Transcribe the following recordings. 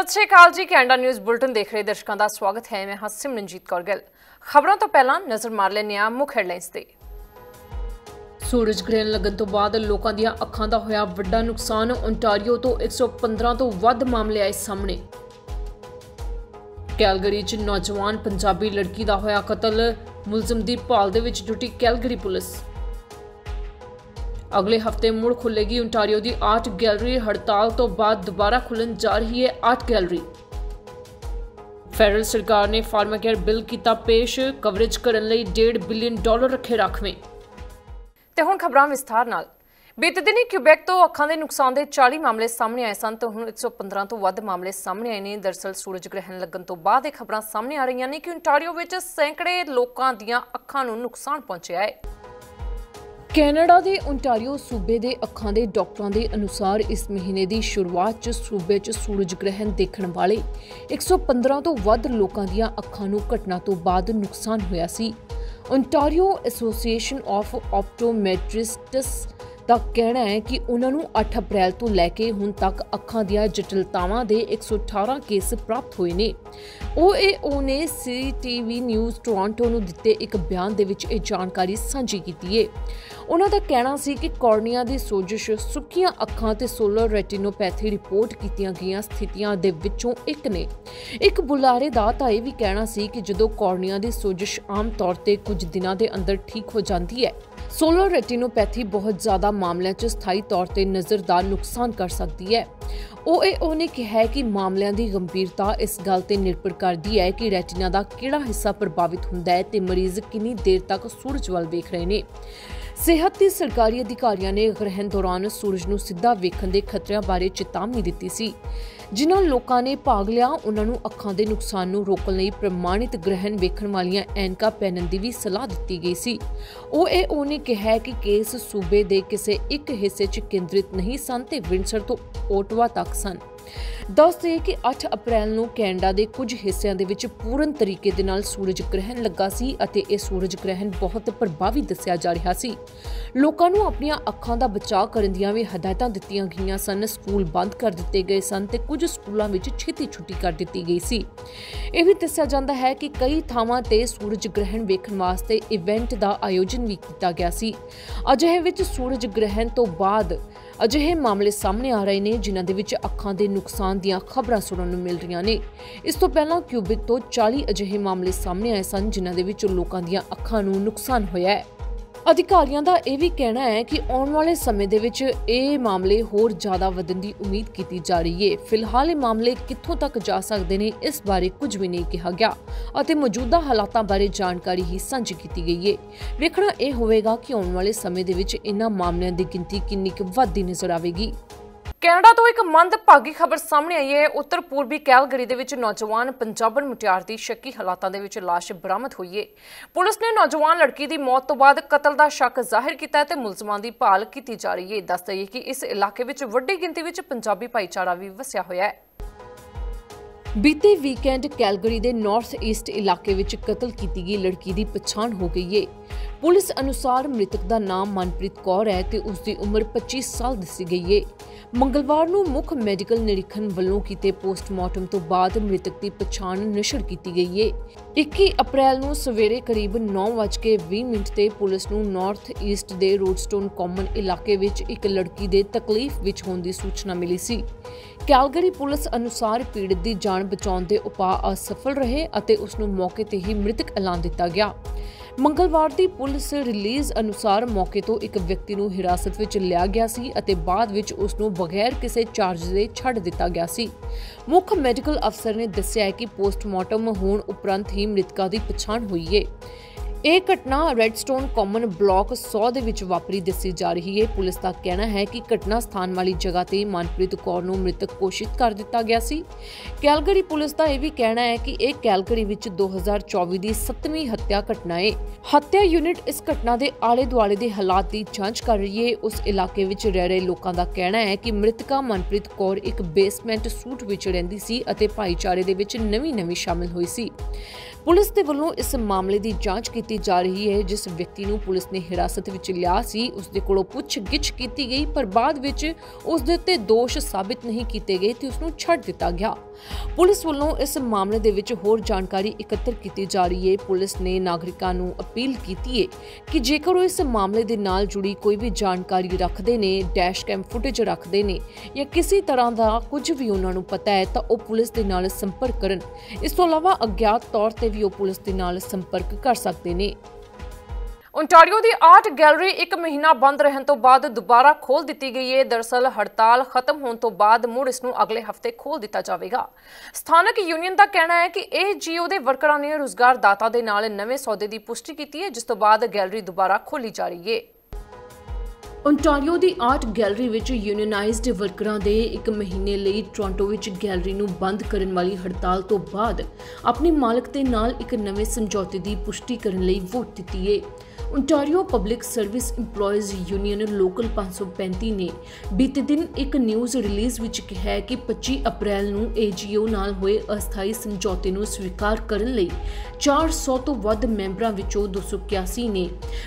सत श्री अकाल जी। Canada news bulletin देख रहे दर्शकों का स्वागत है। मैं हां सिमरनजीत कौर गिल। खबरों तो पहला नज़र मार लेने आ मुख हेडलाइंस ते। सूरज ग्रहण लगन तो बाद लोगों ਦੀਆਂ ਅੱਖਾਂ ਦਾ ਹੋਇਆ ਵੱਡਾ ਨੁਕਸਾਨ। ओंटारियो तो 115 ਤੋਂ ਵੱਧ ਮਾਮਲੇ ਆਏ ਸਾਹਮਣੇ। ਕੈਲਗਰੀ 'ਚ ਨੌਜਵਾਨ ਪੰਜਾਬੀ ਲੜਕੀ ਦਾ ਹੋਇਆ ਕਤਲ। ਮੁਲਜ਼ਮ ਦੀ ਭਾਲ ਦੇ ਵਿੱਚ ਜੁਟੀ ਕੈਲਗਰੀ ਪੁਲਿਸ। अगले हफ्ते मुड़ खुलेगी ओंटारियो की आर्ट गैलरी। हड़ताल तो बाद दोबारा खुलन जा रही है आर्ट गैलरी। फेडरल सरकार ने फार्माकेयर बिल किया पेश। कवरेज करने लई $1.5 बिलियन रखे राखवें। ते हुण खबरां विस्तार नाल। बीते दिनी क्यूबेक तो अखां दे नुकसान दे 40 मामले सामने आए सन तो हुण 115 तो वध मामले सामने आए ने। दरअसल सूरज ग्रहण लगन तो बाद ये खबरां सामने आ रही ने कि ओंटारियो विच सैकड़े लोकां दीआं अखां नूं नुकसान पहुंचिआ है। कैनेडा के ओंटारियो सूबे के अखां दे डॉक्टरां दे अनुसार इस महीने की शुरुआत च सूबे च सूरज ग्रहण देखण वाले 115 तो वध लोकां दीआं अखां नूं घटना तो बाद नुकसान होया सी। ओंटारियो एसोसीएशन ऑफ ऑप्टोमेट्रिस्ट्स ਦਾ कहना है कि उन्होंने 8 अप्रैल तो लैके हुण तक अखां दीआं जटिलतावां दे 118 केस प्राप्त होए ने। OAO ने CTV न्यूज़ टोरंटो नूं दित्ते एक बयान दे विच इह जानकारी सांझी कीती है। उन्हां दा कहना सी कि कॉर्निया दी सोजिश, सुक्कियां अखां ते सोलर रेटिनोपैथी रिपोर्ट कीतियां गईयां स्थितियां दे विचों एक ने। एक बुलारे दा तां इह वी कहना सी कि जदों कॉर्निया दी सोजिश आम तौर ते कुछ दिनां दे अंदर ठीक हो जाती है, सोलर रेटिनोपैथी बहुत ज्यादा मामलों च स्थाई तौर पर नज़र का नुकसान कर सकती है। OAO ने कहा है कि मामलों की गंभीरता इस गल ते निर्भर करती है कि रेटिना का किहड़ा हिस्सा प्रभावित होंदा है ते मरीज कितनी देर तक सूरज वाल वेख रहे हैं। सेहत के सरकारी अधिकारियों ने ग्रहण दौरान सूरज नूं सीधा वेखण के खतरिਆਂ बारे चेतावनी दी सी। जिन्हां लोकां ने भाग लिया उन्हां नूं अखां दे नुकसान नूं रोकण लई प्रमाणित ग्रहण वेखण वालियां ऐनकां पहनण दी भी सलाह दी गई सी। OAO ने कहा कि केस सूबे दे किसी एक हिस्से च केंद्रित नहीं सन ते विंडसर तो ओटावा तक सन। दस दे कि 8 अप्रैल नूं कैनेडा के कुछ हिस्सों दे विच पूर्ण तरीके दे नाल सूरज ग्रहण लगा सी अते इह सूरज ग्रहण बहुत प्रभावी दस्सिया जा रहा सी। लोकां नूं अपणियां अखां दा बचाव करन दीआं भी हदायतां दित्तियां गईयां सन। स्कूल बंद कर दित्ते गए सन ते कुछ स्कूलां विच छेती छुट्टी कर दित्ती गई सी। इह भी दस्सिया जांदा है कि कई थावां ते सूरज ग्रहण वेखण वास्ते इवेंट दा आयोजन भी कीता गया सी। अजिहे विच सूरज ग्रहण तो बाद अजिहे मामले सामने आ रहे हैं जिन्हां दे विच अखां दे नुकसान दीआं खबरां सुणन नूं मिल रहीआं ने। इस तो पहलां क्यूबिक तो 40 अजिहे मामले सामने आए सन जिन्हां दे विच लोकां दीआं अखां नूं नुकसान होया है। अधिकारियों का यह भी कहना है कि आने वाले समय दे विच ये मामले होर ज्यादा वधन की उम्मीद की जा रही है। फिलहाल ये मामले कित्थों तक जा सकते हैं इस बारे कुछ भी नहीं कहा गया और मौजूदा हालातों बारे जानकारी ही सांझी की गई है। वेखना यह होगा कि आने वाले समय दे विच इन्हां मामलों की गिनती कितनी वधदी नजर आएगी। कैनेडा तो एक मंदभागी खबर सामने आई है। उत्तर पूर्वी कैलगरी दे विच नौजवान पंजाबन मुटियार की शक्की हालातों दे विच लाश बरामद हुई है। पुलिस ने नौजवान लड़की की मौत तो बाद कतल का शक जाहिर किया ते मुलजमां की भाल की जा रही है। दस दईए कि इस इलाके विच वड्डी गिनती विच पंजाबी भाईचारा भी वसिया होया है। बीते वीकेंड कैलगरी के नॉर्थ ईस्ट इलाके विच कतल की गई लड़की की पछाण हो गई है। पुलिस अनुसार मृतक का नाम मनप्रीत कौर है ते उसकी उम्र 25 साल दसी गई है। मंगलवार नूं मुख मैडिकल निरीखण वल्लों कीते पोस्टमार्टम तो बाद मृतक की पछाण नशर की गई है। 21 अप्रैल नूं सवेरे करीब 9:20 ते पुलिस नूं नॉर्थ ईस्ट दे रोडस्टोन कॉमन इलाके विच एक लड़की दे तकलीफ विच होण दी सूचना मिली सी। कैलगरी पुलिस अनुसार पीड़ित की जान बचाउण दे उपाਅ असफल रहे अते उसनूं मौके ते ही मृतक ऐलान दिता गया। मंगलवार की पुलिस रिलीज अनुसार मौके तो एक व्यक्ति नूं हिरासत विच लिया गया सी अते बाद विच उसनूं बगैर किसी चार्ज दे छड्ड दिता गया सी। मुख मैडिकल अफसर ने दस्सिया है कि पोस्टमार्टम होण उपरंत ही मृतका की पछाण हुई है। यह घटना रेडस्टोन कॉमन ब्लॉक 100 दे विच वापरी दसी जा रही है। पुलिस का कहना है कि घटना स्थान वाली जगह ते मनप्रीत कौर नूं मृतक घोषित कर दिता गया सी। कैलगरी पुलिस का यह भी कहना है कि यह कैलगरी विच 2024 की 7वीं हत्या घटना है। हत्या यूनिट इस घटना के आले दुआले के हालात की जांच कर रही है। उस इलाके विच रह रहे लोगों का कहना है कि मृतका मनप्रीत कौर एक बेसमेंट सूट विच रहिंदी सी अते भाईचारे दे विच नवीं शामिल हुई सी। ਪੁਲਿਸ ਦੇ ਵੱਲੋਂ ਇਸ ਮਾਮਲੇ ਦੀ ਜਾਂਚ ਕੀਤੀ ਜਾ ਰਹੀ ਹੈ। ਜਿਸ ਵਿਅਕਤੀ ਨੂੰ ਪੁਲਿਸ ਨੇ ਹਿਰਾਸਤ ਵਿੱਚ ਲਿਆ ਸੀ ਉਸ ਦੇ ਕੋਲੋਂ ਪੁੱਛਗਿੱਛ ਕੀਤੀ ਗਈ, ਪਰ ਬਾਅਦ ਵਿੱਚ ਉਸ ਦੇ ਉੱਤੇ ਦੋਸ਼ ਸਾਬਿਤ ਨਹੀਂ ਕੀਤੇ ਗਏ ਤੇ ਉਸ ਨੂੰ ਛੱਡ ਦਿੱਤਾ ਗਿਆ। ਪੁਲਿਸ ਵੱਲੋਂ ਇਸ ਮਾਮਲੇ ਦੇ ਵਿੱਚ ਹੋਰ ਜਾਣਕਾਰੀ ਇਕੱਤਰ ਕੀਤੀ ਜਾ ਰਹੀ ਹੈ। ਪੁਲਿਸ ਨੇ ਨਾਗਰਿਕਾਂ ਨੂੰ ਅਪੀਲ ਕੀਤੀ ਹੈ ਕਿ ਜੇਕਰ ਉਹ ਇਸ ਮਾਮਲੇ ਦੇ ਨਾਲ ਜੁੜੀ ਕੋਈ ਵੀ ਜਾਣਕਾਰੀ ਰੱਖਦੇ ਨੇ, ਡੈਸ਼ ਕੈਮ ਫੁਟੇਜ ਰੱਖਦੇ ਨੇ ਜਾਂ ਕਿਸੇ ਤਰ੍ਹਾਂ ਦਾ ਕੁਝ ਵੀ ਉਹਨਾਂ ਨੂੰ ਪਤਾ ਹੈ ਤਾਂ ਉਹ ਪੁਲਿਸ ਦੇ ਨਾਲ ਸੰਪਰਕ ਕਰਨ। ਇਸ ਤੋਂ ਇਲਾਵਾ ਅਗਿਆਤ ਤੌਰ ਤੇ ਵੀ ਉਹ ਪੁਲਿਸ ਦੇ ਨਾਲ ਸੰਪਰਕ ਕਰ ਸਕਦੇ ਨੇ। ਓਨਟਾਰੀਓ ਦੀ ਆਰਟ ਗੈਲਰੀ 1 ਮਹੀਨਾ ਬੰਦ ਰਹਿਣ ਤੋਂ ਬਾਅਦ ਦੁਬਾਰਾ ਖੋਲ੍ਹ ਦਿੱਤੀ ਗਈ ਹੈ। ਦਰਅਸਲ ਹੜਤਾਲ ਖਤਮ ਹੋਣ ਤੋਂ ਬਾਅਦ ਮੁੜ ਇਸ ਨੂੰ ਅਗਲੇ ਹਫ਼ਤੇ ਖੋਲ੍ਹ ਦਿੱਤਾ ਜਾਵੇਗਾ। ਸਥਾਨਕ ਯੂਨੀਅਨ ਦਾ ਕਹਿਣਾ ਹੈ ਕਿ AGO ਦੇ ਵਰਕਰਾਂ ਨੇ ਰੁਜ਼ਗਾਰਦਾਤਾ ਦੇ ਨਾਲ ਨਵੇਂ ਸੌਦੇ ਦੀ ਪੁਸ਼ਟੀ ਕੀਤੀ ਹੈ, ਜਿਸ ਤੋਂ ਬਾਅਦ ਗੈਲਰੀ ਦੁਬਾਰਾ ਖੋਲ੍ਹੀ ਜਾ ਰਹੀ ਹੈ। ਓਨਟਾਰੀਓ ਦੀ ਆਰਟ ਗੈਲਰੀ ਵਿੱਚ ਯੂਨੀਅਨਾਈਜ਼ਡ ਵਰਕਰਾਂ ਦੇ 1 ਮਹੀਨੇ ਲਈ ਟੋਰਾਂਟੋ ਵਿੱਚ ਗੈਲਰੀ ਨੂੰ ਬੰਦ ਕਰਨ ਵਾਲੀ ਹੜਤਾਲ ਤੋਂ ਬਾਅਦ ਆਪਣੀ ਮਾਲਕ ਦੇ ਨਾਲ ਇੱਕ ਨਵੇਂ ਸਮਝੌਤੇ ਦੀ ਪੁਸ਼ਟੀ ਕਰਨ ਲਈ ਵੋਟ ਦਿੱਤੀ ਹੈ। Ontario public service employees union local 535 ਨੇ ਬੀਤੇ ਦਿਨ ਇੱਕ ਨਿਊਜ਼ ਰਿਲੀਜ਼ ਵਿੱਚ ਕਿਹਾ ਕਿ 25 ਅਪ੍ਰੈਲ ਨੂੰ AGO ਨਾਲ ਹੋਏ ਅਸਥਾਈ ਸਮਝੌਤੇ ਨੂੰ ਸਵੀਕਾਰ ਕਰਨ ਲਈ 400 ਤੋਂ ਵੱਧ ਮੈਂਬਰਾਂ ਵਿੱਚੋਂ 281 ਨੇ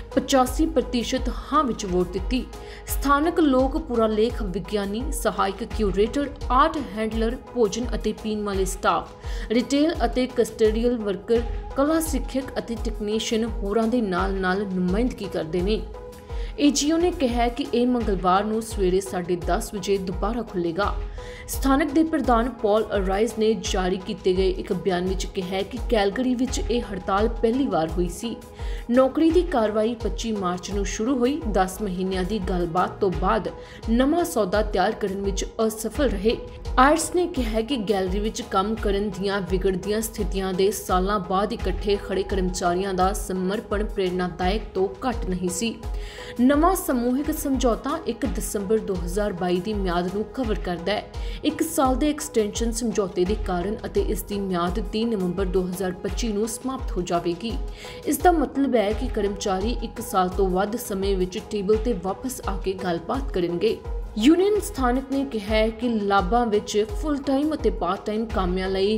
85% ਹਾਂ ਵਿੱਚ ਵੋਟ ਦਿੱਤੀ। ਸਥਾਨਕ ਲੋਕ ਪੁਰਾਲੇਖ ਵਿਗਿਆਨੀ, ਸਹਾਇਕ ਕਿਊਰੇਟਰ, ਆਰਟ ਹੈਂਡਲਰ, ਭੋਜਨ ਅਤੇ ਪੀਣ ਵਾਲੇ ਸਟਾਫ, ਰਿਟੇਲ ਅਤੇ ਕਸਟਡੀਅਲ ਵਰਕਰ, ਕਲਾ ਸਿੱਖਿਅਕ ਅਤੇ ਟੈਕਨੀਸ਼ੀਅਨ ਹੋਰਾਂ ਦੇ ਨਾਲ ਨੁਮਾਇੰਦਗੀ ਕਰਦੇ ਨੇ। AGO ਨੇ ਕਿਹਾ ਕਿ ਇਹ ਮੰਗਲਵਾਰ ਨੂੰ ਸਵੇਰੇ 10:30 ਵਜੇ ਦੁਬਾਰਾ ਖੁੱਲੇਗਾ। ਸਥਾਨਕ ਦੇ ਪ੍ਰਧਾਨ ਪੌਲ ਅਰਾਈਜ਼ ਨੇ ਜਾਰੀ ਕੀਤੇ ਗਏ ਇੱਕ ਬਿਆਨ ਵਿੱਚ ਕਿਹਾ ਕਿ ਕੈਲਗਰੀ ਵਿੱਚ ਇਹ ਹੜਤਾਲ ਪਹਿਲੀ ਵਾਰ ਹੋਈ ਸੀ। ਨੌਕਰੀ ਦੀ ਕਾਰਵਾਈ 25 ਮਾਰਚ ਨੂੰ ਸ਼ੁਰੂ ਹੋਈ। 10 ਮਹੀਨਿਆਂ ਦੀ ਗੱਲਬਾਤ ਤੋਂ ਬਾਅਦ ਨਵਾਂ ਸੌਦਾ ਤਿਆਰ ਕਰਨ ਵਿੱਚ ਅਸਫਲ ਰਹੇ। ਆਰਟਸ ਨੇ ਕਿਹਾ ਕਿ ਗੈਲਰੀ ਵਿੱਚ ਕੰਮ ਕਰਨ ਦੀਆਂ ਵਿਗੜਦੀਆਂ ਸਥਿਤੀਆਂ ਦੇ ਸਾਲਾਂ ਬਾਅਦ ਇਕੱਠੇ ਖੜੇ ਕਰਮਚਾਰੀਆਂ ਦਾ ਸਮਰਪਣ ਪ੍ਰੇਰਨਾਦਾਇਕ ਤੋਂ ਘੱਟ ਨਹੀਂ ਸੀ। ਨਵਾਂ ਸਮੂਹਿਕ ਸਮਝੌਤਾ 1 ਦਸੰਬਰ 2022 ਦੀ ਮਿਆਦ ਨੂੰ ਕਵਰ ਕਰਦਾ ਹੈ। 1 ਸਾਲ ਦੇ ਐਕਸਟੈਂਸ਼ਨ ਸਮਝੌਤੇ ਦੇ ਕਾਰਨ ਅਤੇ ਇਸ ਦੀ ਮਿਆਦ 3 ਨਵੰਬਰ 2025 ਨੂੰ ਸਮਾਪਤ ਹੋ ਜਾਵੇਗੀ। ਇਸ ਦਾ ਮਤਲਬ ਹੈ ਕਿ ਕਰਮਚਾਰੀ 1 ਸਾਲ ਤੋਂ ਵੱਧ ਸਮੇਂ ਵਿੱਚ ਟੇਬਲ ਤੇ ਵਾਪਸ ਆ ਕੇ ਗੱਲਬਾਤ ਕਰਨਗੇ। ਯੂਨੀਅਨ ਸਥਾਨਕ ਨੇ ਕਿਹਾ ਹੈ ਕਿ ਲਾਭਾਂ ਵਿੱਚ ਫੁੱਲ ਟਾਈਮ ਅਤੇ ਪਾਰਟ ਟਾਈਮ ਕਾਮਿਆਂ ਲਈ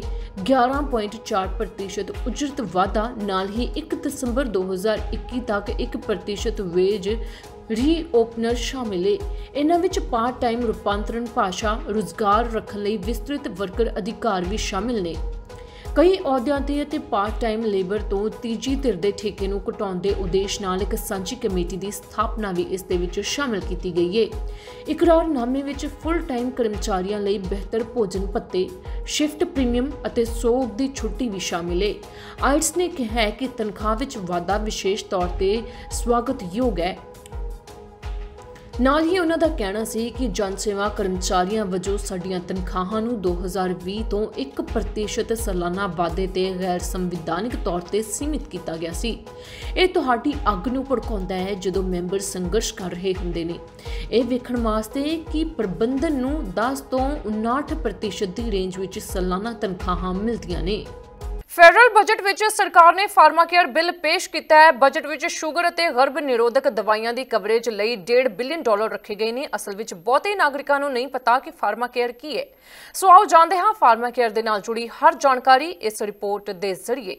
11.4% ਉਜਰਤ ਵਾਧਾ, ਨਾਲ ਹੀ 1 ਦਸੰਬਰ 2021 ਤੱਕ 1% ਵੇਜ ਰੀਓਪਨਰ ਸ਼ਾਮਿਲ ਹੈ। ਇਹਨਾਂ ਵਿੱਚ ਪਾਰਟ ਟਾਈਮ ਰੂਪਾਂਤਰਣ, ਭਾਸ਼ਾ, ਰੁਜ਼ਗਾਰ ਰੱਖਣ ਲਈ ਵਿਸਤ੍ਰਿਤ ਵਰਕਰ ਅਧਿਕਾਰ ਵੀ ਸ਼ਾਮਿਲ ਨੇ। ਕਈ ਅਹੁਦਿਆਂ ਤੇ ਅਤੇ ਪਾਰਟ ਟਾਈਮ ਲੇਬਰ ਤੋਂ ਤੀਜੀ ਧਿਰ ਦੇ ਠੇਕੇ ਨੂੰ ਘਟਾਉਣ ਦੇ ਉਦੇਸ਼ ਨਾਲ ਇੱਕ ਸਾਂਝੀ ਕਮੇਟੀ ਦੀ ਸਥਾਪਨਾ ਵੀ ਇਸ ਦੇ ਵਿੱਚ ਸ਼ਾਮਿਲ ਕੀਤੀ ਗਈ ਹੈ। ਇਕਰਾਰਨਾਮੇ ਵਿੱਚ ਫੁੱਲ ਟਾਈਮ ਕਰਮਚਾਰੀਆਂ ਲਈ ਬਿਹਤਰ ਭੋਜਨ ਭੱਤੇ, ਸ਼ਿਫਟ ਪ੍ਰੀਮੀਅਮ ਅਤੇ ਸੋਗ ਦੀ ਛੁੱਟੀ ਵੀ ਸ਼ਾਮਿਲ ਹੈ। ਆਈਟਸ ਨੇ ਕਿਹਾ ਹੈ ਕਿ ਤਨਖਾਹ ਵਿੱਚ ਵਾਧਾ ਵਿਸ਼ੇਸ਼ ਤੌਰ ਤੇ ਸਵਾਗਤਯੋਗ ਹੈ। ਨਾਲ ਹੀ ਉਹਨਾਂ ਦਾ ਕਹਿਣਾ ਸੀ ਕਿ ਜਨ ਸੇਵਾ ਕਰਮਚਾਰੀਆਂ ਵਜੋਂ ਸਾਡੀਆਂ ਤਨਖਾਹਾਂ ਨੂੰ 2020 ਤੋਂ 1% ਸਾਲਾਨਾ ਵਾਧੇ ਤੇ ਗੈਰ ਸੰਵਿਧਾਨਿਕ ਤੌਰ ਤੇ ਸੀਮਿਤ ਕੀਤਾ ਗਿਆ ਸੀ। ਇਹ ਤੁਹਾਡੀ ਅੱਗ ਨੂੰ ਭੜਕਾਉਂਦਾ ਹੈ ਜਦੋਂ ਮੈਂਬਰ ਸੰਘਰਸ਼ ਕਰ ਰਹੇ ਹੁੰਦੇ ਨੇ, ਇਹ ਵੇਖਣ ਵਾਸਤੇ ਕਿ ਪ੍ਰਬੰਧਨ ਨੂੰ 10 ਤੋਂ 59% ਦੀ ਰੇਂਜ ਵਿੱਚ ਸਾਲਾਨਾ ਤਨਖਾਹਾਂ ਮਿਲਦੀਆਂ ਨੇ। ਫੈਡਰਲ ਬਜਟ ਵਿੱਚ ਸਰਕਾਰ ਨੇ ਫਾਰਮਾਕੇਅਰ ਬਿੱਲ ਪੇਸ਼ ਕੀਤਾ ਹੈ। ਬਜਟ ਵਿੱਚ ਸ਼ੂਗਰ ਅਤੇ ਗਰਭ ਨਿਰੋਧਕ ਦਵਾਈਆਂ ਦੀ ਕਵਰੇਜ ਲਈ $1.5 ਬਿਲੀਅਨ ਰੱਖੇ ਗਏ ਨੇ। ਅਸਲ ਵਿੱਚ ਬਹੁਤੇ ਨਾਗਰਿਕਾਂ ਨੂੰ ਨਹੀਂ ਪਤਾ ਕਿ ਫਾਰਮਾਕੇਅਰ ਕੀ ਹੈ। ਸੋ ਆਓ ਜਾਣਦੇ ਹਾਂ ਫਾਰਮਾਕੇਅਰ ਦੇ ਨਾਲ ਜੁੜੀ ਹਰ ਜਾਣਕਾਰੀ ਇਸ ਰਿਪੋਰਟ ਦੇ ਜ਼ਰੀਏ।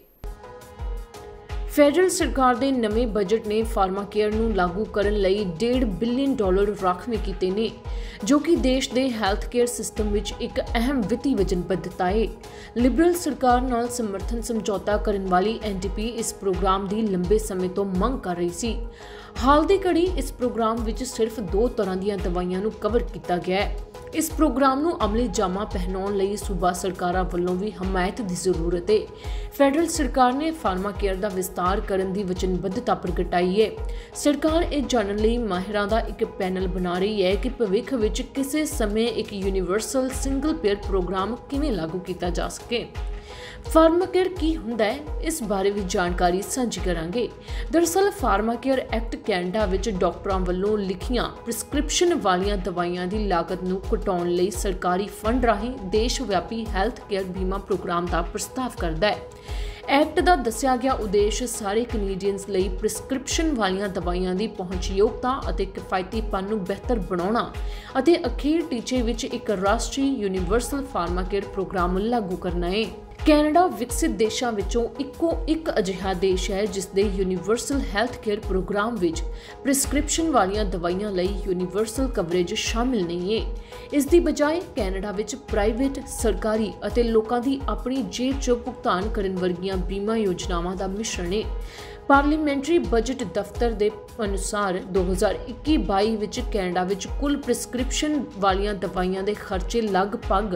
ਫੈਡਰਲ ਸਰਕਾਰ ਦੇ ਨਵੇਂ ਬਜਟ ਨੇ ਫਾਰਮਾਕੇਅਰ ਨੂੰ ਲਾਗੂ ਕਰਨ ਲਈ $1.5 ਬਿਲੀਅਨ ਰਾਖਵੇਂ ਕੀਤੇ ਨੇ, ਜੋ ਕਿ ਦੇਸ਼ ਦੇ ਹੈਲਥ ਕੇਅਰ ਸਿਸਟਮ ਵਿੱਚ ਇੱਕ ਅਹਿਮ ਵਿੱਤੀ ਵਚਨਬੱਧਤਾ ਹੈ। ਲਿਬਰਲ ਸਰਕਾਰ ਨਾਲ ਸਮਰਥਨ ਸਮਝੌਤਾ ਕਰਨ ਵਾਲੀ NDP ਇਸ ਪ੍ਰੋਗਰਾਮ ਦੀ ਲੰਬੇ ਸਮੇਂ ਤੋਂ ਮੰਗ ਕਰ ਰਹੀ ਸੀ। ਹਾਲ ਦੀ ਘੜੀ ਇਸ ਪ੍ਰੋਗਰਾਮ ਵਿੱਚ ਸਿਰਫ 2 ਤਰ੍ਹਾਂ ਦੀਆਂ ਦਵਾਈਆਂ ਨੂੰ ਕਵਰ ਕੀਤਾ ਗਿਆ ਹੈ। ਇਸ ਪ੍ਰੋਗਰਾਮ ਨੂੰ ਅਮਲੀ ਜਾਮਾ ਪਹਿਨਾਉਣ ਲਈ ਸੂਬਾ ਸਰਕਾਰਾਂ ਵੱਲੋਂ ਵੀ ਹਮਾਇਤ ਦੀ ਜ਼ਰੂਰਤ ਹੈ। ਫੈਡਰਲ ਸਰਕਾਰ ਨੇ ਫਾਰਮਾਕੇਅਰ ਦਾ ਵਿਸਤਾਰ ਕਰਨ ਦੀ ਵਚਨਬੱਧਤਾ ਪ੍ਰਗਟਾਈ ਹੈ। ਸਰਕਾਰ ਇਹ ਜਾਣਨ ਲਈ ਮਾਹਿਰਾਂ ਦਾ ਇੱਕ ਪੈਨਲ ਬਣਾ ਰਹੀ ਹੈ ਕਿ ਭਵਿੱਖ ਵਿੱਚ ਕਿਸੇ ਸਮੇਂ ਇੱਕ ਯੂਨੀਵਰਸਲ ਸਿੰਗਲ ਪੇਅਰ ਪ੍ਰੋਗਰਾਮ ਕਿਵੇਂ ਲਾਗੂ ਕੀਤਾ ਜਾ ਸਕੇ। ਫਾਰਮਾਕੇਅਰ ਕੀ ਹੁੰਦਾ ਹੈ, ਇਸ ਬਾਰੇ ਵੀ ਜਾਣਕਾਰੀ ਸਾਂਝੀ ਕਰਾਂਗੇ। ਦਰਅਸਲ ਫਾਰਮਾਕੇਅਰ ਐਕਟ ਕੈਨੇਡਾ ਵਿੱਚ ਡਾਕਟਰਾਂ ਵੱਲੋਂ ਲਿਖੀਆਂ ਪ੍ਰਿਸਕ੍ਰਿਪਸ਼ਨ ਵਾਲੀਆਂ ਦਵਾਈਆਂ ਦੀ ਲਾਗਤ ਨੂੰ ਘਟਾਉਣ ਲਈ ਸਰਕਾਰੀ ਫੰਡ ਰਾਹੀਂ ਦੇਸ਼ ਵਿਆਪੀ ਹੈਲਥ ਕੇਅਰ ਬੀਮਾ ਪ੍ਰੋਗਰਾਮ ਦਾ ਪ੍ਰਸਤਾਵ ਕਰਦਾ ਹੈ। ਐਕਟ ਦਾ ਦੱਸਿਆ ਗਿਆ ਉਦੇਸ਼ ਸਾਰੇ ਕੈਨੇਡੀਅਨਸ ਲਈ ਪ੍ਰਿਸਕ੍ਰਿਪਸ਼ਨ ਵਾਲੀਆਂ ਦਵਾਈਆਂ ਦੀ ਪਹੁੰਚਯੋਗਤਾ ਅਤੇ ਕਿਫਾਇਤੀਪਨ ਨੂੰ ਬਿਹਤਰ ਬਣਾਉਣਾ ਅਤੇ ਅਖੀਰ ਟੀਚੇ ਵਿੱਚ ਇੱਕ ਰਾਸ਼ਟਰੀ ਯੂਨੀਵਰਸਲ ਫਾਰਮਾਕੇਅਰ ਪ੍ਰੋਗਰਾਮ ਲਾਗੂ ਕਰਨਾ ਹੈ। ਕੈਨੇਡਾ ਵਿਕਸਿਤ ਦੇਸ਼ਾਂ ਵਿੱਚੋਂ ਇੱਕੋ ਇੱਕ ਅਜਿਹਾ ਦੇਸ਼ ਹੈ ਜਿਸ ਦੇ ਯੂਨੀਵਰਸਲ ਹੈਲਥ ਕੇਅਰ ਪ੍ਰੋਗਰਾਮ ਵਿੱਚ ਪ੍ਰਿਸਕ੍ਰਿਪਸ਼ਨ ਵਾਲੀਆਂ ਦਵਾਈਆਂ ਲਈ ਯੂਨੀਵਰਸਲ ਕਵਰੇਜ ਸ਼ਾਮਿਲ ਨਹੀਂ ਹੈ। ਇਸ ਦੀ ਬਜਾਏ ਕੈਨੇਡਾ ਵਿੱਚ ਪ੍ਰਾਈਵੇਟ, ਸਰਕਾਰੀ ਅਤੇ ਲੋਕਾਂ ਦੀ ਆਪਣੀ ਜੇਬ 'ਚੋਂ ਭੁਗਤਾਨ ਕਰਨ ਵਰਗੀਆਂ ਬੀਮਾ ਯੋਜਨਾਵਾਂ ਦਾ ਮਿਸ਼ਰਣ ਹੈ। ਪਾਰਲੀਮੈਂਟਰੀ ਬਜਟ ਦਫ਼ਤਰ ਦੇ ਅਨੁਸਾਰ 2021-22 ਵਿੱਚ ਕੈਨੇਡਾ ਵਿੱਚ ਕੁੱਲ ਪ੍ਰਿਸਕ੍ਰਿਪਸ਼ਨ ਵਾਲੀਆਂ ਦਵਾਈਆਂ ਦੇ ਖਰਚੇ ਲਗਭਗ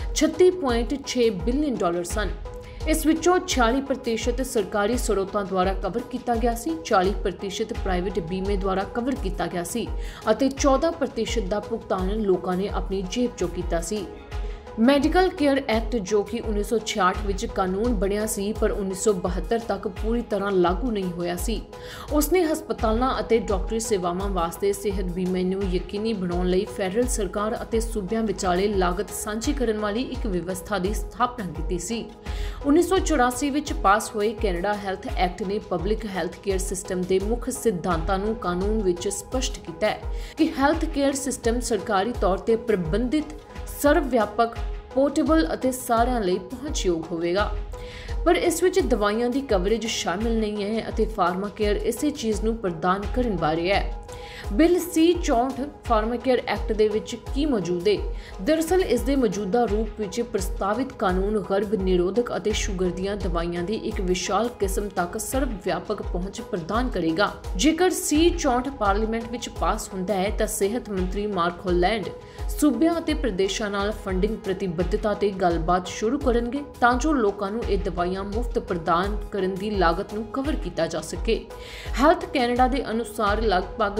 $36.6 ਬਿਲੀਅਨ ਸਨ। ਇਸ ਵਿੱਚੋਂ 40% ਸਰਕਾਰੀ ਸਰੋਤਾਂ ਦੁਆਰਾ ਕਵਰ ਕੀਤਾ ਗਿਆ ਸੀ, 40% ਪ੍ਰਾਈਵੇਟ ਬੀਮੇ ਦੁਆਰਾ ਕਵਰ ਕੀਤਾ ਗਿਆ ਸੀ ਅਤੇ 14% ਦਾ ਭੁਗਤਾਨ ਲੋਕਾਂ ਨੇ ਆਪਣੀ ਜੇਬ 'ਚੋਂ ਕੀਤਾ ਸੀ। ਮੈਡੀਕਲ ਕੇਅਰ ਐਕਟ ਜੋ ਕਿ 1966 ਵਿੱਚ ਕਾਨੂੰਨ ਬਣਿਆ ਸੀ ਪਰ 1972 ਤੱਕ ਪੂਰੀ ਤਰ੍ਹਾਂ ਲਾਗੂ ਨਹੀਂ ਹੋਇਆ ਸੀ, ਉਸਨੇ ਹਸਪਤਾਲਾਂ ਅਤੇ ਡਾਕਟਰੀ ਸੇਵਾਵਾਂ ਵਾਸਤੇ ਸਿਹਤ ਬੀਮੇ ਨੂੰ ਯਕੀਨੀ ਬਣਾਉਣ ਲਈ ਫੈਡਰਲ ਸਰਕਾਰ ਅਤੇ ਸੂਬਿਆਂ ਵਿਚਾਲੇ ਲਾਗਤ ਸਾਂਝੀ ਕਰਨ ਵਾਲੀ ਇੱਕ ਵਿਵਸਥਾ ਦੀ ਸਥਾਪਨਾ ਕੀਤੀ ਸੀ। 1984 ਵਿੱਚ ਪਾਸ ਹੋਏ ਕੈਨੇਡਾ ਹੈਲਥ ਐਕਟ ਨੇ ਪਬਲਿਕ ਹੈਲਥ ਕੇਅਰ ਸਿਸਟਮ ਦੇ ਮੁੱਖ ਸਿਧਾਂਤਾਂ ਨੂੰ ਕਾਨੂੰਨ ਵਿੱਚ ਸਪਸ਼ਟ ਕੀਤਾ ਹੈ ਕਿ ਹੈਲਥ ਕੇਅਰ ਸਿਸਟਮ ਸਰਕਾਰੀ ਤੌਰ ਤੇ ਪ੍ਰਬੰਧਿਤ, ਸਰਵ ਵਿਆਪਕ, ਪੋਰਟੇਬਲ ਅਤੇ ਸਾਰਿਆਂ ਲਈ ਪਹੁੰਚਯੋਗ ਹੋਵੇਗਾ। ਪਰ ਇਸ ਵਿੱਚ ਦਵਾਈਆਂ ਦੀ ਕਵਰੇਜ ਸ਼ਾਮਿਲ ਨਹੀਂ ਹੈ ਅਤੇ ਫਾਰਮਾਕੇਅਰ ਇਸੇ ਚੀਜ਼ ਨੂੰ ਪ੍ਰਦਾਨ ਕਰਨ ਬਾਰੇ ਹੈ। ਬਿੱਲ C-64 ਫਾਰਮਾਕੇਅਰ ਐਕਟ ਦੇ ਵਿੱਚ ਕੀ ਮੌਜੂਦ ਹੈ? ਦਰਅਸਲ ਇਸ ਦੇ ਮੌਜੂਦਾ ਰੂਪ ਵਿੱਚ ਪ੍ਰਸਤਾਵਿਤ ਕਾਨੂੰਨ ਗਰਭ ਨਿਰੋਧਕ ਅਤੇ ਸ਼ੂਗਰ ਦੀਆਂ ਦਵਾਈਆਂ ਦੀ ਇੱਕ ਵਿਸ਼ਾਲ ਕਿਸਮ ਤੱਕ ਸਰਵ ਵਿਆਪਕ ਪਹੁੰਚ ਪ੍ਰਦਾਨ ਕਰੇਗਾ। ਜੇਕਰ C-64 ਪਾਰਲੀਮੈਂਟ ਵਿੱਚ ਪਾਸ ਹੁੰਦਾ ਹੈ ਤਾਂ ਸਿਹਤ ਮੰਤਰੀ ਮਾਰਕ ਹੋਲੈਂਡ ਸੂਬਿਆਂ ਅਤੇ ਪ੍ਰਦੇਸ਼ਾਂ ਨਾਲ ਫੰਡਿੰਗ ਪ੍ਰਤੀਬੱਧਤਾ ਤੇ ਗੱਲਬਾਤ ਸ਼ੁਰੂ ਕਰਨਗੇ ਤਾਂ ਜੋ ਲੋਕਾਂ ਨੂੰ ਇਹ ਦਵਾਈਆਂ ਮੁਫਤ ਪ੍ਰਦਾਨ ਕਰਨ ਦੀ ਲਾਗਤ ਨੂੰ ਕਵਰ ਕੀਤਾ ਜਾ ਸਕੇ। ਹੈਲਥ ਕੈਨੇਡਾ ਦੇ ਅਨੁਸਾਰ ਲਗਭਗ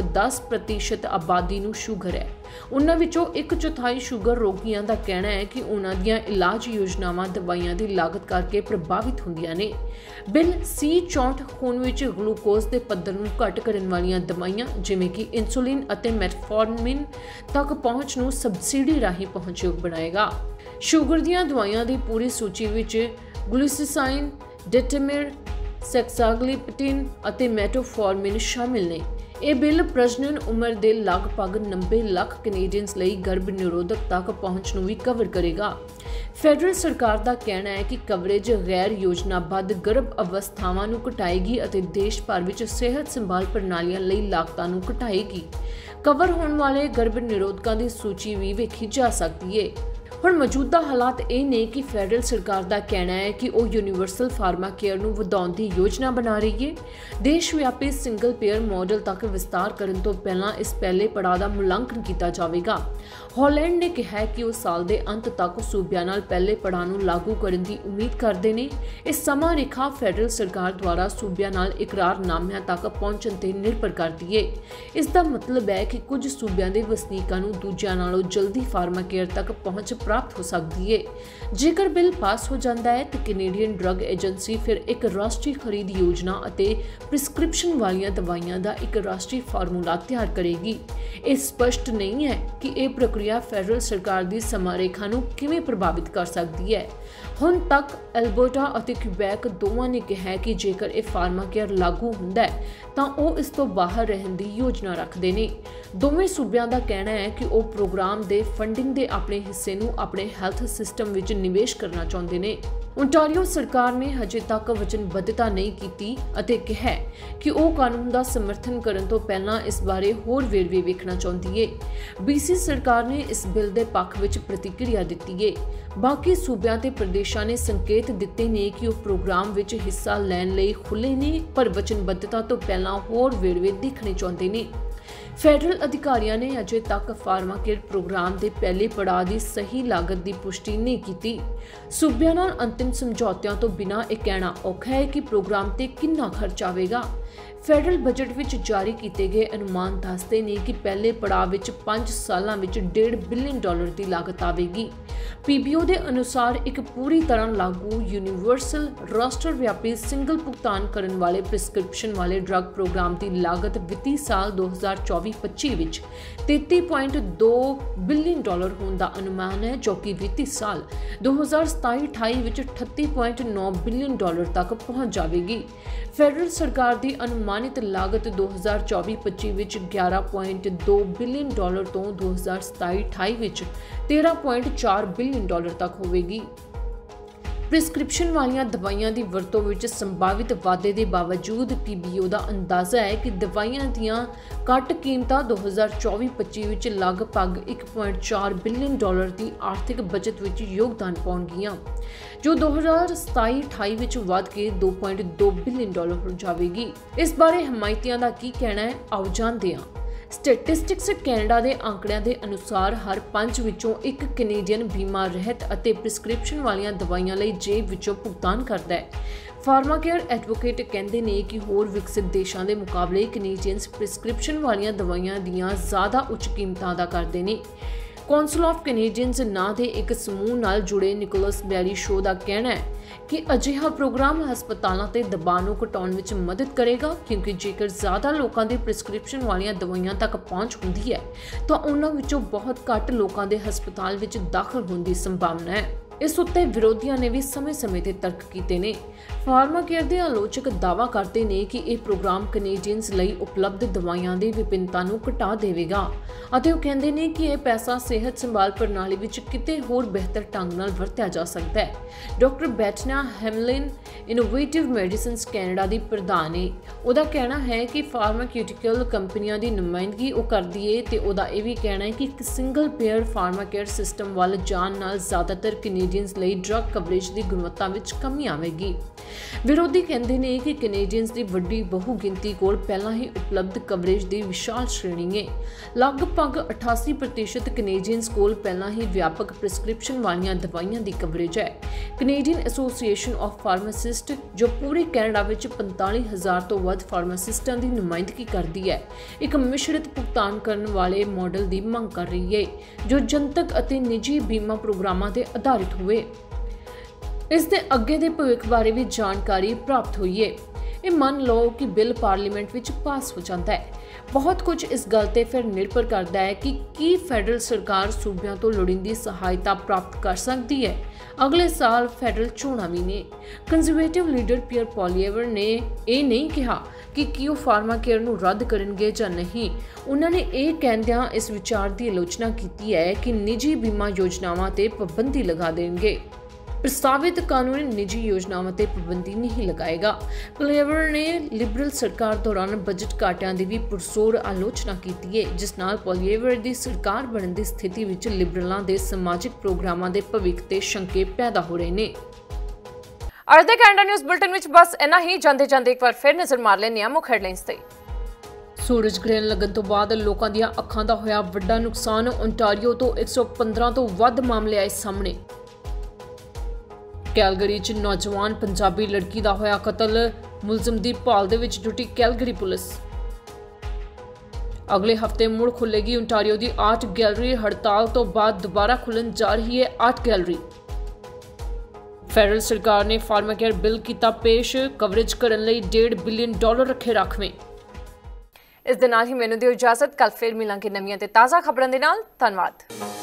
10% ਆਬਾਦੀ ਨੂੰ ਸ਼ੂਗਰ ਹੈ। ਉਨ੍ਹਾਂ ਵਿੱਚੋਂ 1/4 ਸ਼ੂਗਰ ਰੋਗੀਆਂ ਦਾ ਕਹਿਣਾ ਹੈ ਕਿ ਉਨ੍ਹਾਂ ਦੀਆਂ ਇਲਾਜ ਯੋਜਨਾਵਾਂ ਦਵਾਈਆਂ ਦੀ ਲਾਗਤ ਕਰਕੇ ਪ੍ਰਭਾਵਿਤ ਹੁੰਦੀਆਂ ਨੇ। ਬਿੱਲ C-64 ਖੂਨ ਵਿੱਚ ਗਲੂਕੋਜ਼ ਦੇ ਪੱਧਰ ਨੂੰ ਘੱਟ ਕਰਨ ਵਾਲੀਆਂ ਦਵਾਈਆਂ ਜਿਵੇਂ ਕਿ ਇਨਸੂਲਿਨ ਅਤੇ ਮੈਟਫੋਰਮਿਨ ਤੱਕ ਪਹੁੰਚ ਨੂੰ ਸਬਸਿਡੀ ਰਾਹੀਂ ਪਹੁੰਚਯੋਗ ਬਣਾਏਗਾ। ਸ਼ੂਗਰ ਦੀਆਂ ਦਵਾਈਆਂ ਦੀ ਪੂਰੀ ਸੂਚੀ ਵਿੱਚ ਗਲੂਸੀਸਾਈਨ, ਡੈਟਾਮਿਰ, ਸੈਕਸਾਗਲਿਪਟਿਨ ਅਤੇ ਮੈਟਫੋਰਮਿਨ ਸ਼ਾਮਿਲ ਨੇ। ਇਹ ਬਿੱਲ ਪ੍ਰਜਨਨ ਉਮਰ ਦੇ ਲਗਭਗ 90 ਲੱਖ ਕੈਨੇਡੀਅਨਸ ਲਈ ਗਰਭ ਨਿਰੋਧਕ ਤੱਕ ਪਹੁੰਚ ਨੂੰ ਵੀ ਕਵਰ ਕਰੇਗਾ। ਫੈਡਰਲ ਸਰਕਾਰ ਦਾ ਕਹਿਣਾ ਹੈ ਕਿ ਕਵਰੇਜ ਗੈਰ ਯੋਜਨਾਬੱਧ ਗਰਭ ਅਵਸਥਾਵਾਂ ਨੂੰ ਘਟਾਏਗੀ ਅਤੇ ਦੇਸ਼ ਭਰ ਵਿੱਚ ਸਿਹਤ ਸੰਭਾਲ ਪ੍ਰਣਾਲੀਆਂ ਲਈ ਲਾਗਤਾਂ ਨੂੰ ਘਟਾਏਗੀ। ਕਵਰ ਹੋਣ ਵਾਲੇ ਗਰਭ ਨਿਰੋਧਕਾਂ ਦੀ ਸੂਚੀ ਵੀ ਵੇਖੀ ਜਾ ਸਕਦੀ ਹੈ। ਹੁਣ ਮੌਜੂਦਾ ਹਾਲਾਤ ਇਹ ਨੇ ਕਿ ਫੈਡਰਲ ਸਰਕਾਰ ਦਾ ਕਹਿਣਾ ਹੈ ਕਿ ਉਹ ਯੂਨੀਵਰਸਲ ਫਾਰਮਾ ਕੇਅਰ ਨੂੰ ਵਧਾਉਣ ਦੀ ਯੋਜਨਾ ਬਣਾ ਰਹੀ ਹੈ। ਦੇਸ਼ ਵਿਆਪੀ ਸਿੰਗਲ ਪੇਅਰ ਮਾਡਲ ਤੱਕ ਵਿਸਤਾਰ ਕਰਨ ਤੋਂ ਪਹਿਲਾਂ ਇਸ ਪਹਿਲੇ ਪੜਾਅ ਦਾ ਮੁਲਾਂਕਣ ਕੀਤਾ ਜਾਵੇਗਾ। ਹਾਲੈਂਡ ਨੇ ਕਿਹਾ ਕਿ ਉਹ ਸਾਲ ਦੇ ਅੰਤ ਤੱਕ ਸੂਬਿਆਂ ਨਾਲ ਪਹਿਲੇ ਪੜਾਅ ਨੂੰ ਲਾਗੂ ਕਰਨ ਦੀ ਉਮੀਦ ਕਰਦੇ ਨੇ। ਇਹ ਸਮਾਂ ਰੇਖਾ ਫੈਡਰਲ ਸਰਕਾਰ ਦੁਆਰਾ ਸੂਬਿਆਂ ਨਾਲ ਇਕਰਾਰਨਾਮਿਆਂ ਤੱਕ ਪਹੁੰਚਣ ਤੇ ਨਿਰਭਰ ਕਰਦੀ ਹੈ। ਇਸ ਦਾ ਮਤਲਬ ਹੈ ਕਿ ਕੁਝ ਸੂਬਿਆਂ ਦੇ ਵਸਨੀਕਾਂ ਨੂੰ ਦੂਜਿਆਂ ਨਾਲੋਂ ਜਲਦੀ ਫਾਰਮਾ ਕੇਅਰ ਤੱਕ ਪਹੁੰਚ ਪ੍ਰਾਪਤ ਹੋ ਸਕਦੀ ਹੈ। ਜੇਕਰ ਬਿੱਲ ਪਾਸ ਹੋ ਜਾਂਦਾ ਹੈ ਤਾਂ ਕੈਨੇਡੀਅਨ ਡਰੱਗ ਏਜੰਸੀ ਫਿਰ ਇੱਕ ਰਾਸ਼ਟਰੀ ਖਰੀਦ ਯੋਜਨਾ ਅਤੇ ਪ੍ਰਿਸਕ੍ਰਿਪਸ਼ਨ ਵਾਲੀਆਂ ਦਵਾਈਆਂ ਦਾ ਇੱਕ ਰਾਸ਼ਟਰੀ ਫਾਰਮੂਲਾ ਤਿਆਰ ਕਰੇਗੀ। ਇਹ ਸਪਸ਼ਟ ਨਹੀਂ ਹੈ ਕਿ ਇਹ ਪ੍ਰਕਿਰਿਆ ਫੈਡਰਲ ਸਰਕਾਰ ਦੀ ਸਮਾਂ ਰੇਖਾ ਨੂੰ ਕਿਵੇਂ ਪ੍ਰਭਾਵਿਤ ਕਰ ਸਕਦੀ ਹੈ। ਹੁਣ ਤੱਕ ਐਲਬਰਟਾ ਅਤੇ ਕਿਊਬੈਕ ਦੋਵਾਂ ਨੇ ਕਿਹਾ ਕਿ ਜੇਕਰ ਇਹ ਫਾਰਮਾ ਕੇਅਰ ਲਾਗੂ ਹੁੰਦਾ ਹੈ ਤਾਂ ਉਹ ਇਸ ਤੋਂ ਬਾਹਰ ਰਹਿਣ ਦੀ ਯੋਜਨਾ ਰੱਖਦੇ ਨੇ। ਦੋਵੇਂ ਸੂਬਿਆਂ ਦਾ ਕਹਿਣਾ ਹੈ ਕਿ ਉਹ ਪ੍ਰੋਗਰਾਮ ਦੇ ਫੰਡਿੰਗ ਦੇ ਆਪਣੇ ਹਿੱਸੇ ਨੂੰ ਆਪਣੇ ਹੈਲਥ ਸਿਸਟਮ ਵਿੱਚ ਨਿਵੇਸ਼ ਕਰਨਾ ਚਾਹੁੰਦੇ ਨੇ। ਓਨਟਾਰੀਓ ਸਰਕਾਰ ਨੇ ਹਜੇ ਤੱਕ ਵਚਨਬੱਧਤਾ ਨਹੀਂ ਕੀਤੀ ਅਤੇ ਕਿਹਾ ਕਿ ਉਹ ਕਾਨੂੰਨ ਦਾ ਸਮਰਥਨ ਕਰਨ ਤੋਂ ਪਹਿਲਾਂ ਇਸ ਬਾਰੇ ਹੋਰ ਵੇਰਵੇ ਵੇਖਣਾ ਚਾਹੁੰਦੀ ਹੈ। BC ਸਰਕਾਰ ਨੇ ਇਸ ਬਿੱਲ ਦੇ ਪੱਖ ਵਿੱਚ ਪ੍ਰਤੀਕਿਰਿਆ ਦਿੱਤੀ ਹੈ। ਬਾਕੀ ਸੂਬਿਆਂ ਤੇ ਪ੍ਰਦੇਸ਼ਾਂ ਨੇ ਸੰਕੇਤ ਦਿੱਤੇ ਨੇ ਕਿ ਉਹ ਪ੍ਰੋਗਰਾਮ ਵਿੱਚ ਹਿੱਸਾ ਲੈਣ ਲਈ ਖੁੱਲ੍ਹੇ ਨੇ ਪਰ ਵਚਨਬੱਧਤਾ ਤੋਂ ਪਹਿਲਾਂ ਹੋਰ ਵੇਰਵੇ ਦੇਖਣੇ ਚਾਹੁੰਦੇ ਨੇ। ਫੈਡਰਲ ਅਧਿਕਾਰੀਆਂ ਨੇ ਅਜੇ ਤੱਕ ਫਾਰਮਾ ਕੇਅਰ ਪ੍ਰੋਗਰਾਮ ਦੇ ਪਹਿਲੇ ਪੜਾਅ ਦੀ ਸਹੀ ਲਾਗਤ ਦੀ ਪੁਸ਼ਟੀ ਨਹੀਂ ਕੀਤੀ। ਸੂਬਿਆਂ ਨਾਲ ਅੰਤਿਮ ਸਮਝੌਤਿਆਂ ਤੋਂ ਬਿਨਾਂ ਇਹ ਕਹਿਣਾ ਔਖਾ ਹੈ ਕਿ ਪ੍ਰੋਗਰਾਮ ਤੇ ਕਿੰਨਾ ਖਰਚ ਆਵੇਗਾ। ਫੈਡਰਲ ਬਜਟ ਵਿੱਚ ਜਾਰੀ ਕੀਤੇ ਗਏ ਅਨੁਮਾਨ ਦੱਸਦੇ ਨੇ ਕਿ ਪਹਿਲੇ ਪੜਾਅ ਵਿੱਚ 5 ਸਾਲਾਂ ਵਿੱਚ $1.5 ਬਿਲੀਅਨ ਦੀ ਲਾਗਤ ਆਵੇਗੀ। PBO ਦੇ ਅਨੁਸਾਰ ਇੱਕ ਪੂਰੀ ਤਰ੍ਹਾਂ ਲਾਗੂ ਯੂਨੀਵਰਸਲ ਰਾਸ਼ਟਰ ਵਿਆਪੀ ਸਿੰਗਲ ਭੁਗਤਾਨ ਕਰਨ ਵਾਲੇ ਪ੍ਰਿਸਕ੍ਰਿਪਸ਼ਨ ਵਾਲੇ ਡਰੱਗ ਪ੍ਰੋਗਰਾਮ ਦੀ ਲਾਗਤ ਵਿੱਤੀ ਸਾਲ 2024-25 ਵਿੱਚ $33.2 ਬਿਲੀਅਨ ਹੋਣ ਦਾ ਅਨੁਮਾਨ ਹੈ, ਜੋ ਕਿ ਵਿੱਤੀ ਸਾਲ 2027-28 ਵਿੱਚ $38.9 ਬਿਲੀਅਨ ਤੱਕ ਪਹੁੰਚ ਜਾਵੇਗੀ। ਫੈਡਰਲ ਸਰਕਾਰ ਦੀ ਅਨੁਮਾਨਿਤ ਲਾਗਤ 2024-25 ਵਿੱਚ $11.2 ਬਿਲੀਅਨ ਤੋਂ 2027-28 ਵਿੱਚ $13.4 ਬਿਲੀਅਨ ਤੱਕ ਹੋਵੇਗੀ। प्रिस्क्रिप्शन वालियां दवाइयां दी वरतों विच संभावित वाधे के बावजूद PBO का अंदाजा है कि दवाइयां दीयां घट कीमतां 2024-25 विच लगभग $1.4 बिलियन की आर्थिक बजट विच योगदान पाउणगियां, जो 2027-28 विच वध के $2.2 बिलियन हो जाएगी। इस बारे हमायतियां दा की कहना है, आओ जानते हैं। स्टैटिस्टिक्स कैनेडा के आंकड़ियां के अनुसार हर 5 विचों एक कैनेडियन बीमा रहत अते प्रिस्क्रिप्शन वालियां दवाइयां लई जेब विचों भुगतान करता है। फार्माकेयर एडवोकेट कहते हैं कि होर विकसित देशों के मुकाबले कैनेडियंस प्रिस्क्रिप्शन वालियां दवाइयां दीयां ज़्यादा उच्च कीमतां अदा करते हैं। कौंसल ऑफ कैनेडियंस नां दे एक समूह नाल जुड़े निकोलस बैरी शो का कहना है कि अजिहा प्रोग्राम हस्पतालों ते दबाव नूं घटाउण विच मदद करेगा, क्योंकि जेकर ज़्यादा लोगों की प्रिस्क्रिप्शन वालियां दवाइयां तक पहुँच होंदी है तो उन्हां विचों बहुत घट लोगों के हस्पताल विच दाखल होने की संभावना है। इस उत्ते विरोधियों ने भी समय-समय ते तर्क कीते ने। फार्माकेयर के आलोचक दावा करते हैं कि यह प्रोग्राम कैनेडियंस लई उपलब्ध दवाइयां की विभिन्नता नूं घटा देवेगा अते वो कहते हैं कि यह पैसा सेहत संभाल प्रणाली विच किते होर बेहतर ढंग नाल वरतिया जा सकता है। Doctor Bettina Hamelin innovative medicines Canada की प्रधान है। उहदा कहना है कि फार्माक्यूटिकल कंपनियां की नुमाइंदगी वो करदी है ते उहदा यह भी कहना है कि सिंगल पेयर फार्माकेयर सिस्टम वाल जाण नाल ज़्यादातर कैनेडियंस लई ड्रग कवरेज की गुणवत्ता विच कमी आवेगी। विरोधी कहते हैं कि कैनेडियंस की वड्डी बहुगिनती कोल पहलां ही उपलब्ध कवरेज की विशाल श्रेणी है। लगभग 88% कैनेडियंस कोल पहलां ही व्यापक प्रिस्क्रिप्शन वालियां दवाइयां की कवरेज है। कैनेडियन एसोसीएशन ऑफ फार्मासिस्ट, जो पूरे कैनेडा विच 45,000 तो वध फार्मासिस्टां की नुमाइंदगी करती है, एक मिश्रित भुगतान करने वाले मॉडल की मंग कर रही है, जो जनतक अते निजी बीमा प्रोग्रामां ते आधारित होवे। इस दे अगे दे भविख बारे भी जानकारी प्राप्त हुई है। ये मान लो कि बिल पार्लीमेंट विच पास हो जाता है। बहुत कुछ इस गल ते फिर निर्भर करता है कि फेडरल सरकार सूबियां तो लोड़ींदी सहायता प्राप्त कर सकती है। अगले साल फेडरल चोणां भी ने। कंजरवेटिव लीडर पियर पॉलीएवर ने यह नहीं कहा कि वो फार्माकेयर नूं रद्द करनगे जां नहीं। उन्होंने यह कहंदियां इस विचार की आलोचना की है कि निजी बीमा योजनावां ते पाबंदी लगा देंगे। प्रस्तावित कानून निजी योजनाओं पर पाबंदी नहीं लगाएगा। पॉलीएवर ने लिबरल सरकार दौरान बजट घाटियां की भी पुरजोर आलोचना की है, जिस नाल पॉलीएवर की सरकार बनने की स्थिति विच लिबरलों के समाजिक प्रोग्रामों के भविख ते शंके पैदा हो रहे हैं। अज दे कैनेडा न्यूज़ बुलेटिन विच बस इन्ना ही। जांदे जांदे एक बार फिर नज़र मार लैंदे हां मुख हेडलाइनस ते। सूरज ग्रहण लगन तो बाद लोगों दी अखां दा होया वड्डा नुकसान। ओंटारियो तो 115 तो वध मामले आए सामने। कैलगरी च नौजवान पंजाबी लड़की दा होया कतल। मुलजम दी भाल दे विच जुटी कैलगरी पुलिस। अगले हफ्ते मुड़ खुलेगी ओंटारियो दी आर्ट गैलरी। हड़ताल तो बाद दोबारा खुलन जा रही है आर्ट गैलरी। फेडरल सरकार ने फार्माकेयर बिल कीता पेश। कवरेज करन लई $1.5 बिलियन रखे राखवें। इस दे नाल ही मैनूं दिओ इजाजत। कल फिर मिलांगे नवीं ते ताज़ा खबरां दे नाल। धन्नवाद।